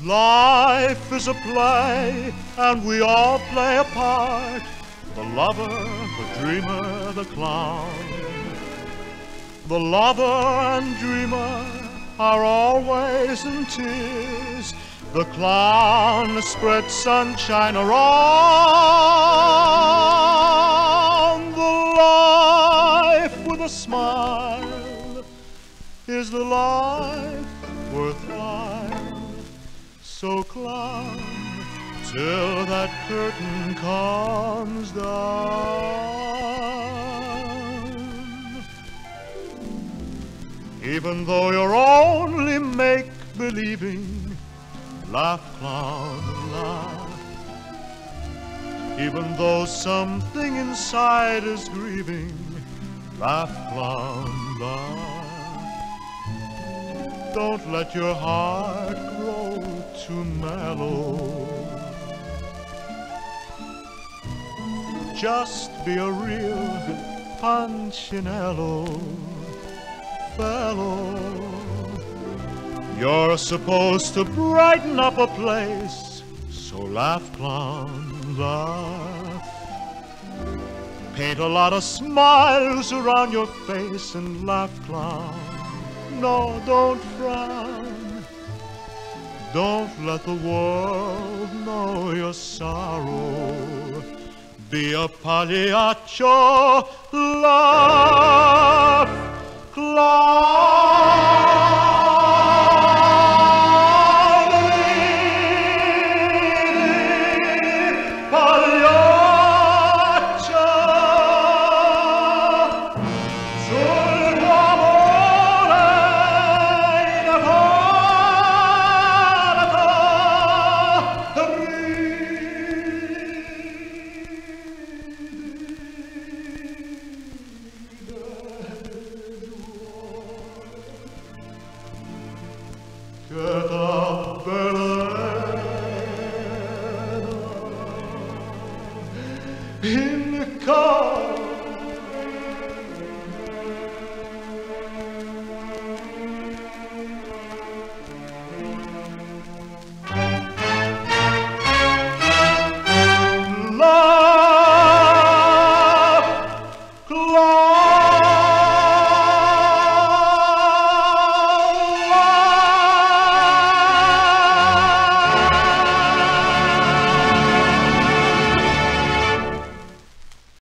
Life is a play, and we all play a part. The lover, the dreamer, the clown. The lover and dreamer are always in tears. The clown spreads sunshine around. The life with a smile is the life worthwhile. So climb till that curtain comes down. Even though you're only make-believing, laugh, clown, laugh. Even though something inside is grieving, laugh, clown, laugh. Don't let your heart grow too mellow. Just be a real Punchinello fellow. You're supposed to brighten up a place, so laugh, clown, laugh. Paint a lot of smiles around your face and laugh, clown. No, don't frown. Don't let the world know your sorrow. Be a Pagliaccio, laugh, clown. Get up, Bernardo.